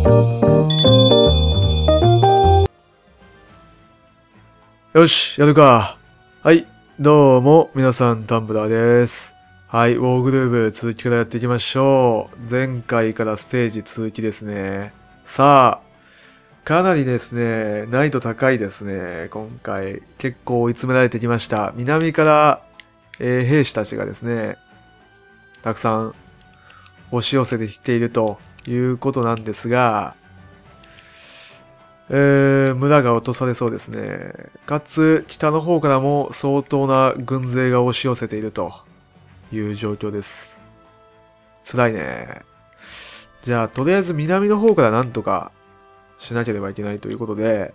よし、やるか。はい。どうも、皆さん、タンブラーです。はい、ウォーグルーブ続きからやっていきましょう。前回からステージ続きですね。さあ、かなりですね、難易度高いですね。今回、結構追い詰められてきました。南から、兵士たちがですね、たくさん押し寄せてきているということなんですが、村が落とされそうですね。かつ、北の方からも相当な軍勢が押し寄せているという状況です。辛いね。じゃあ、とりあえず南の方からなんとかしなければいけないということで、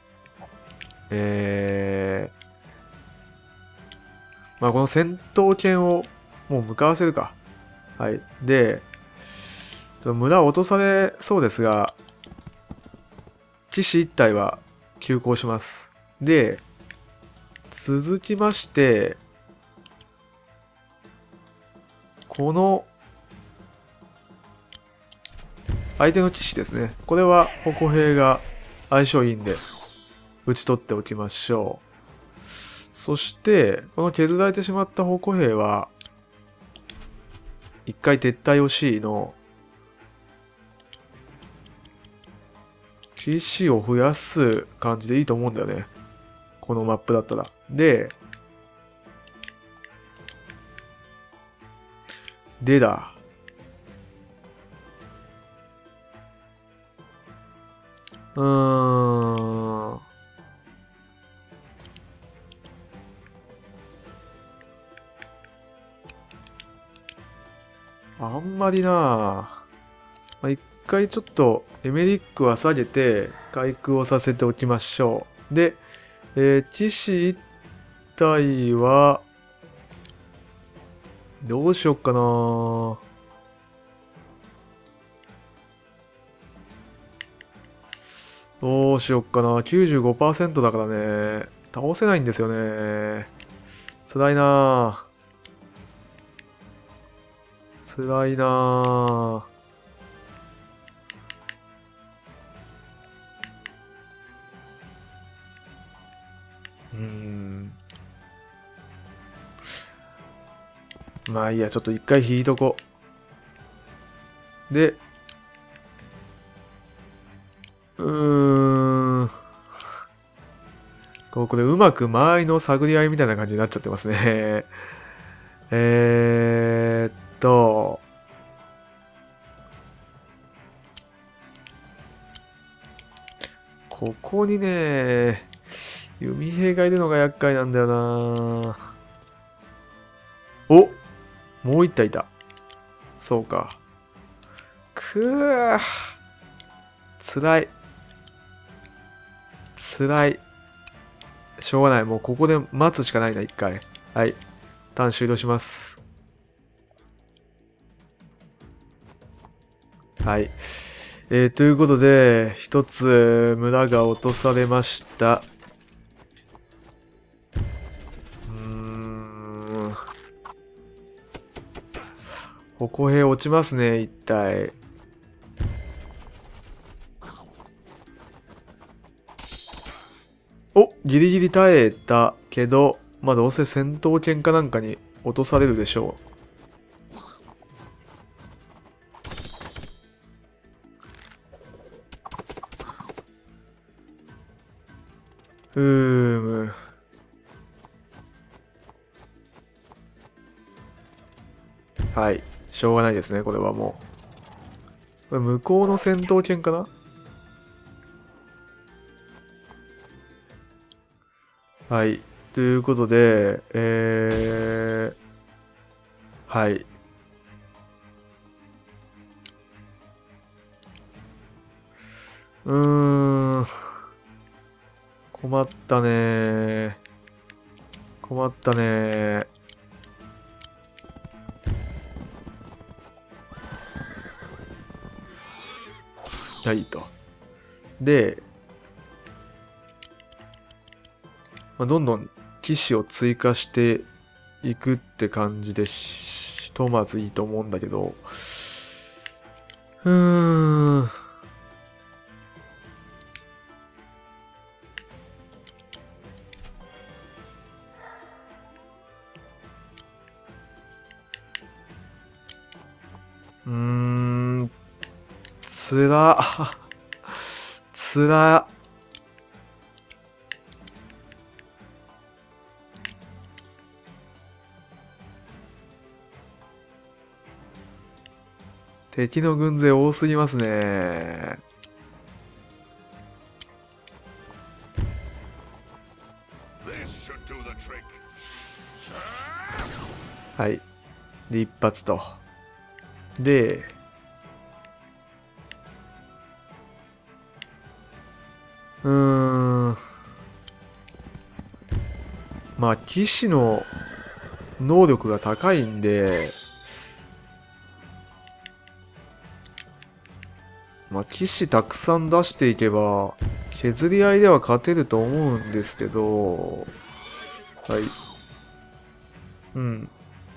まあこの戦闘犬をもう向かわせるか。はい。で、村を落とされそうですが、騎士一体は急行します。で、続きまして、この相手の騎士ですね。これは矛兵が相性いいんで、打ち取っておきましょう。そして、この削られてしまった矛兵は、一回撤退をしの、騎士を増やす感じでいいと思うんだよね。このマップだったら。で、だ。あんまりなまあ、一回ちょっとエメリックは下げて回復をさせておきましょう。で、騎士一体は、どうしよっかなどうしよっかな ?95% だからね。倒せないんですよね。辛いな辛いなまあいいや、ちょっと一回引いとこう。で、これうまく間合いの探り合いみたいな感じになっちゃってますね。ーっと、ここにね、弓兵がいるのが厄介なんだよなお、もう一体いた。そうか。くー。辛い。辛い。しょうがない。もうここで待つしかないな、一回。はい。ターン終了します。はい。ということで、一つ村が落とされました。矛兵落ちますね、一体。お、ギリギリ耐えたけど、まあどうせ戦闘犬かなんかに落とされるでしょう。はい。しょうがないですね、これはもう。これ向こうの戦闘犬かなはい。ということで、はい。困ったね困ったねはい、と。で、まあ、どんどん騎士を追加していくって感じでひとまずいいと思うんだけど、 つら。つら。敵の軍勢多すぎますね。はい。で、一発と。で、まあ、騎士の能力が高いんで、まあ、騎士たくさん出していけば、削り合いでは勝てると思うんですけど、はい。うん。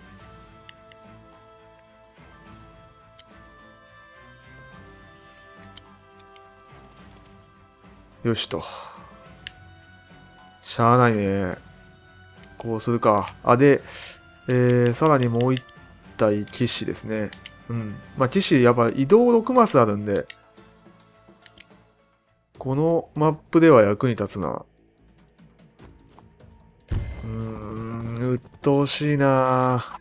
よしと。しゃあないね。こうするか。あ、で、さらにもう一体騎士ですね。うん。まあ、騎士、やっぱ移動6マスあるんで、このマップでは役に立つな。鬱陶しいな。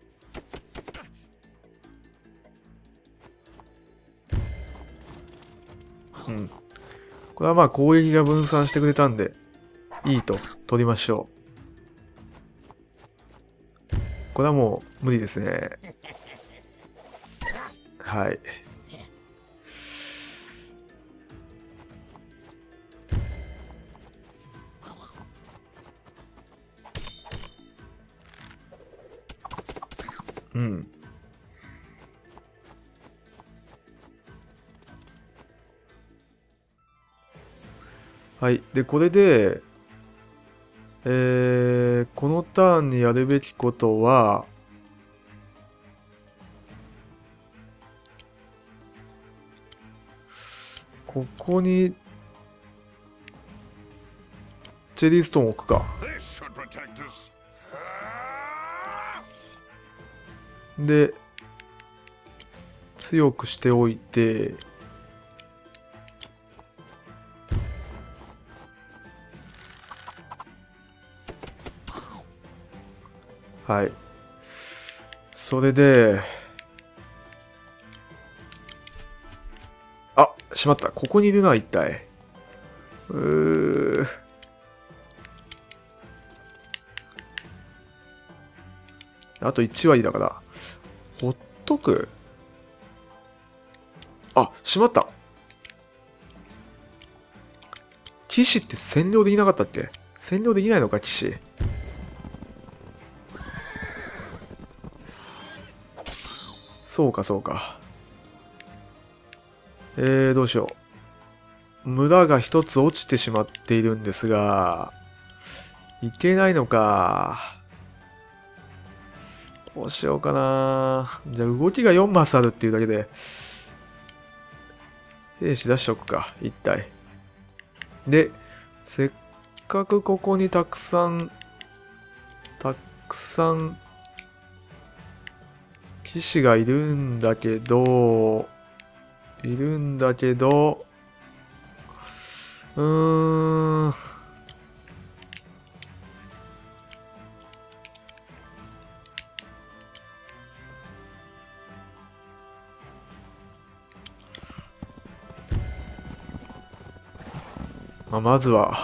うん。これはまあ攻撃が分散してくれたんで、いいと取りましょう。これはもう無理ですね。はい。うん。はい。で、これで、このターンにやるべきことは、ここに、チェリーストーンを置くか。で、強くしておいて、はい。それで、あ、しまった。ここにいるな、一体。あと1割だから。ほっとく。あ、しまった。騎士って占領できなかったっけ？占領できないのか、騎士。そうか、そうか。どうしよう。村が一つ落ちてしまっているんですが、いけないのか。どうしようかな。じゃあ動きが4マスあるっていうだけで、兵士出しとくか、一体。で、せっかくここにたくさん、騎士がいるんだけど、まずは、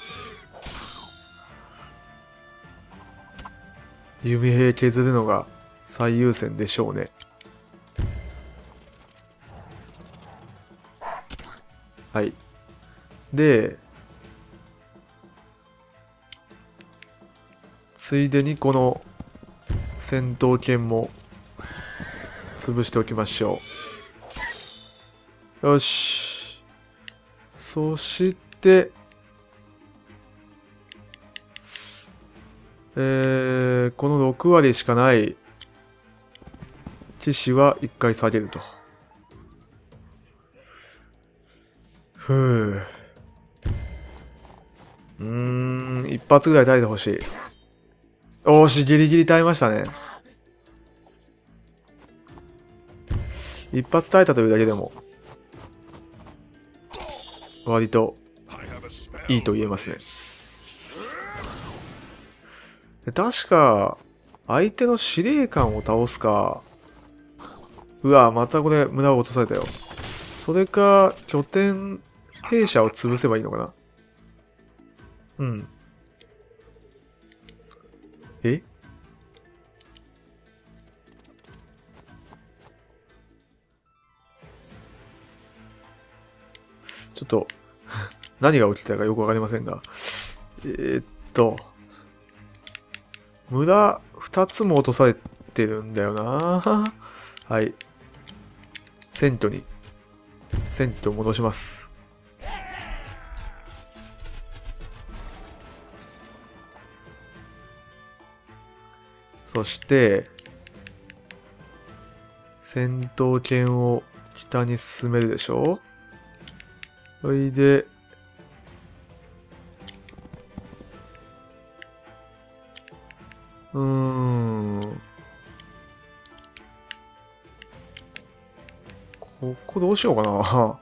弓兵削るのが最優先でしょうね。はい。で、ついでにこの戦闘犬も潰しておきましょう。よし。そして、この6割しかない騎士は1回下げると。ふう。一発ぐらい耐えてほしい。おーし、ギリギリ耐えましたね。一発耐えたというだけでも割といいと言えますね。で確か、相手の司令官を倒すか、うわ、またこれ無駄を落とされたよ。それか、拠点、兵舎を潰せばいいのかな。うん。えちょっと、何が起きたかよくわかりませんが。無駄2つも落とされてるんだよな。はい。選挙戻します。そして、戦闘犬を北に進めるでしょ。それで、ここどうしようかな。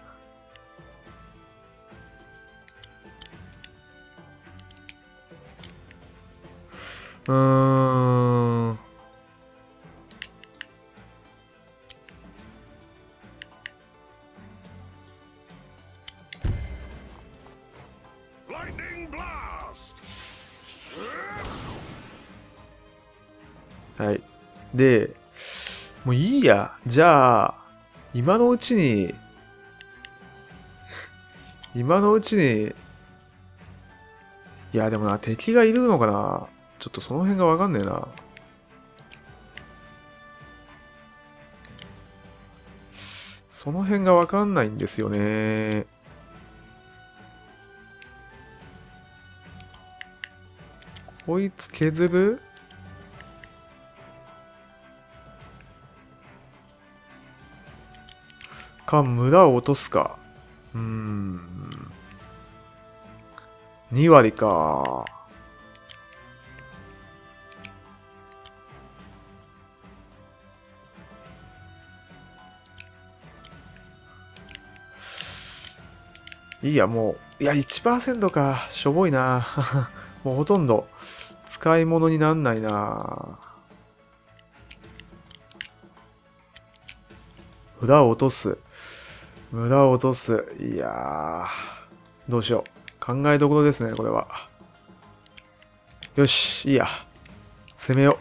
はい。で、もういいや。じゃあ、今のうちに、いやでもな、敵がいるのかな。ちょっとその辺がわかんねえな。その辺がわかんないんですよね。こいつ削るか、無駄を落とすか。2割か。いいや、もう。いや、1% か。しょぼいな。もうほとんど使い物になんないな。無駄を落とす。無駄を落とす。いやー。どうしよう。考えどころですね、これは。よし、いいや。攻めよ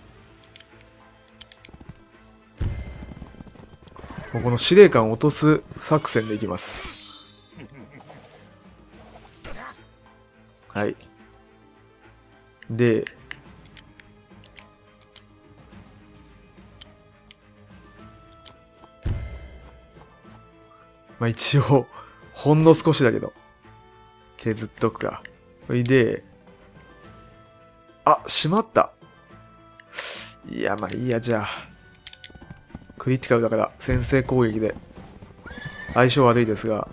う。もうこの司令官を落とす作戦でいきます。はい。で、まあ一応、ほんの少しだけど、削っとくか。それで、あ、しまった。いや、まあいいや、じゃあ。クリティカルだから、先制攻撃で。相性悪いですが。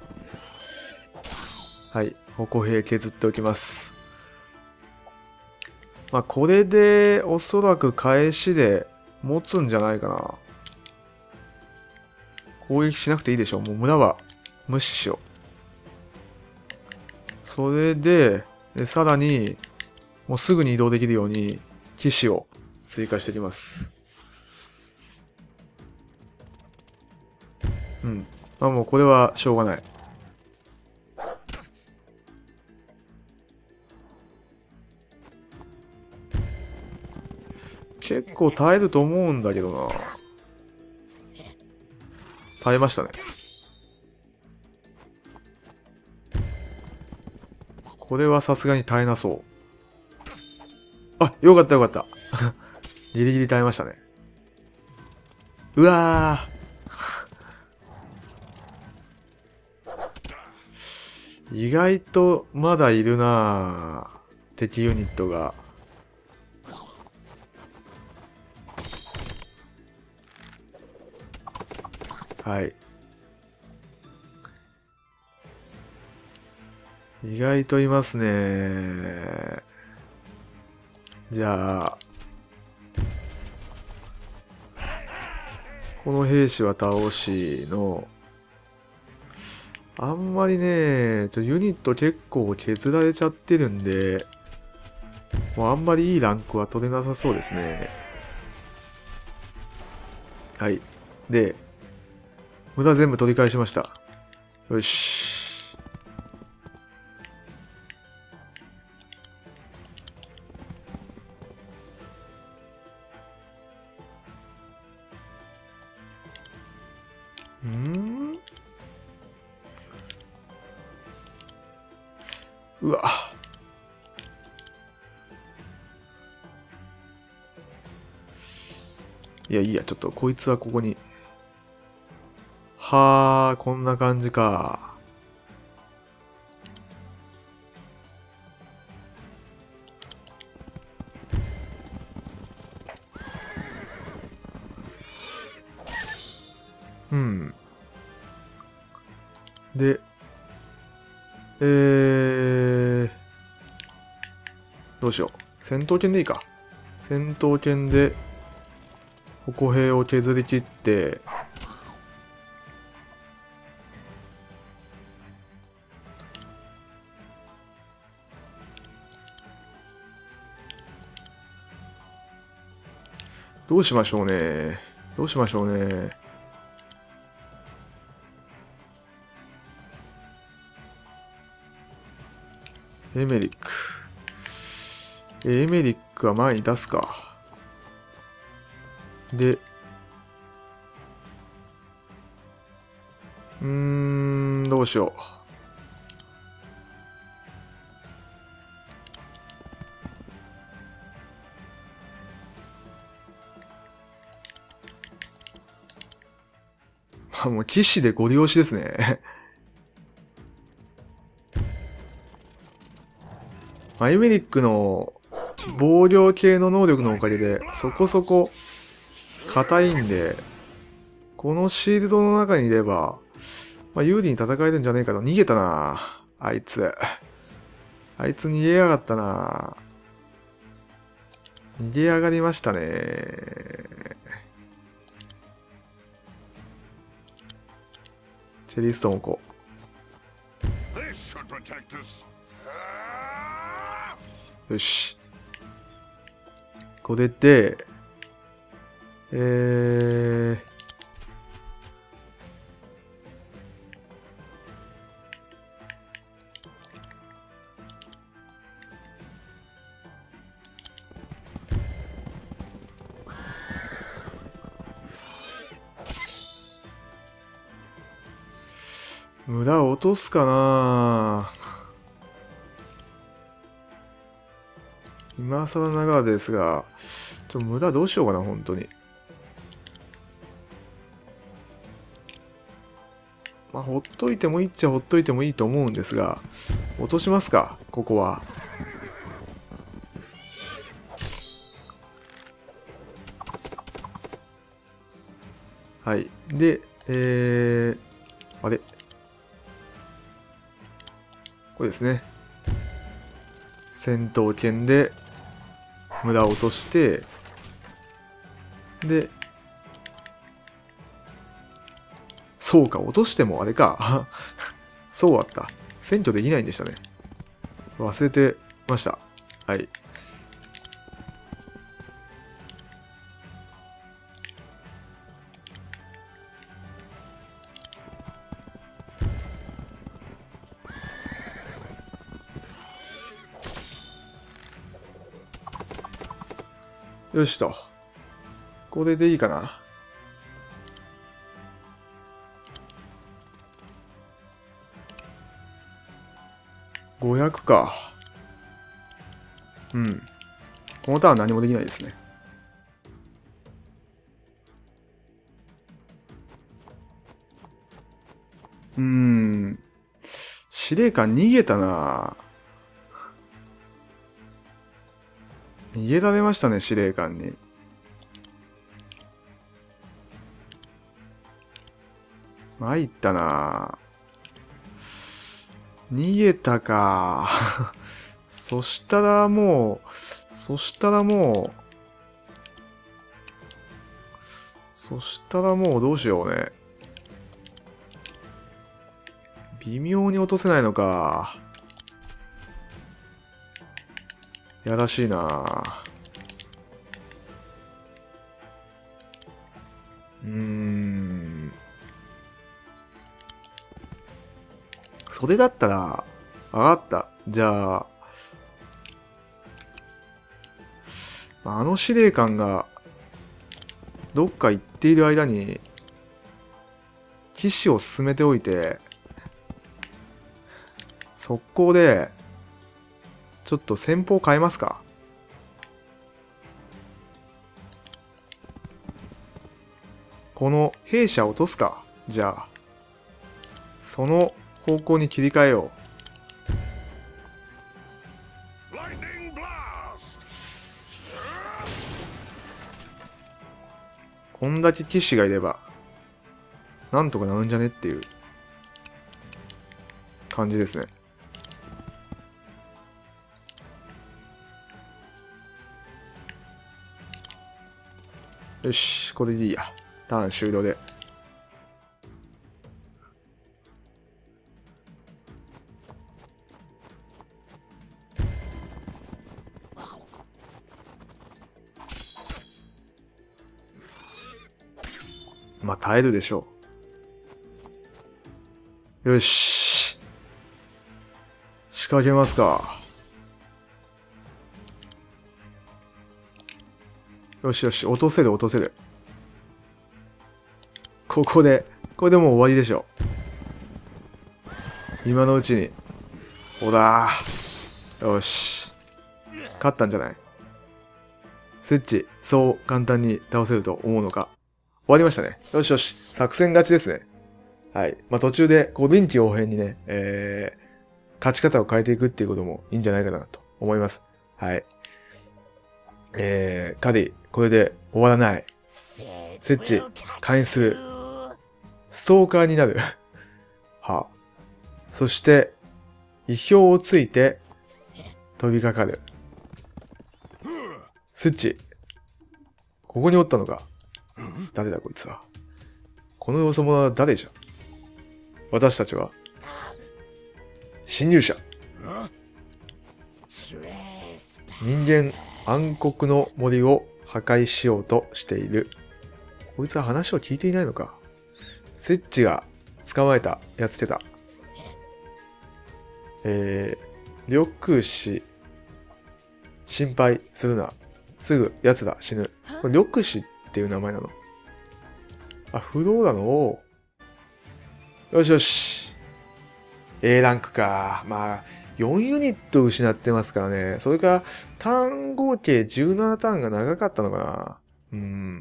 はい。歩兵削っておきます。まあこれで、おそらく返しで持つんじゃないかな。攻撃しなくていいでしょ。もう無駄は無視しよう。それで、さらに、もうすぐに移動できるように、騎士を追加していきます。うん。まあもうこれはしょうがない。結構耐えると思うんだけどな。耐えましたね。これはさすがに耐えなそう。あ、よかったよかった。ギリギリ耐えましたね。うわー。意外とまだいるなぁ。敵ユニットが。はい。意外といますね。じゃあ、この兵士は倒しの、 あんまりね、ユニット結構削られちゃってるんで、もうあんまりいいランクは取れなさそうですね。はい。で、無駄全部取り返しました。よし。うわ。いや、いいや、ちょっとこいつはここに。はあ、こんな感じか。うん。で、どうしよう。戦闘犬でいいか。戦闘犬で、歩兵を削り切って、どうしましょうね。どうしましょうね。エメリック。エメリックは前に出すか。で、どうしよう。もう騎士でご利用しですね。エメリックの防御系の能力のおかげでそこそこ硬いんで、このシールドの中にいれば、有利に戦えるんじゃねえかと。逃げたなあいつ。あいつ逃げやがったな逃げ上がりましたね。チェリーストーンこう。よし。これで、無駄を落とすかな今更ながらですが、無駄どうしようかな、本当に。ほっといてもいいっちゃほっといてもいいと思うんですが、落としますか、ここは。はい。で、あれこれですね。戦闘犬で無駄を落として、で、そうか、落としてもあれか。そうあった。占拠できないんでしたね。忘れてました。はい。よしと。これでいいかな。500か。うん。このターン何もできないですね。司令官逃げたな。逃げられましたね、司令官に。参ったな。逃げたか。そしたらもう、そしたらもうどうしようね。 微妙に落とせないのか。やらしいな。それだったら、わかった。じゃあ、あの司令官が、どっか行っている間に、騎士を進めておいて、速攻で、ちょっと戦法変えますか。この兵舎を落とすか。じゃあ、その方向に切り替えよう。こんだけ騎士がいれば、なんとかなるんじゃねっていう感じですね。よし、これでいいや。ターン終了で。まあ、耐えるでしょう。よし。仕掛けますか。よしよし、落とせる落とせる。これでもう終わりでしょ。今のうちに。ほらー。よし。勝ったんじゃない？スイッチ、そう簡単に倒せると思うのか。終わりましたね。よしよし。作戦勝ちですね。はい。まあ、途中で、臨機応変にね、勝ち方を変えていくっていうこともいいんじゃないかなと思います。はい。カディ、これで終わらない。スイッチ、開演する。ストーカーになる。はあ。そして、意表をついて、飛びかかる。スイッチ。ここにおったのか。誰だこいつは。この様子者は誰じゃ。私たちは侵入者。人間暗黒の森を破壊しようとしている。こいつは話を聞いていないのか。スイッチが捕まえた。やっつけた。緑死。心配するな。すぐ奴ら死ぬ。これ緑死っていう名前なの。あ、不動なのを。よしよし。A ランクか。まあ、4ユニット失ってますからね。それから、ターン合計17ターンが長かったのかな。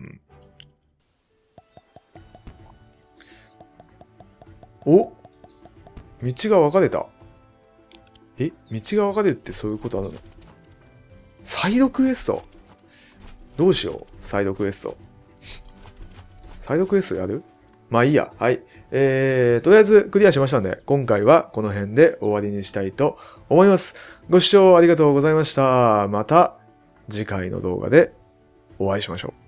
お、道が分かれた。道が分かれるってそういうことあるの？サイドクエスト？どうしよう、サイドクエスト。サイドクエストやる？まあいいや。はい。とりあえずクリアしましたので、今回はこの辺で終わりにしたいと思います。ご視聴ありがとうございました。また次回の動画でお会いしましょう。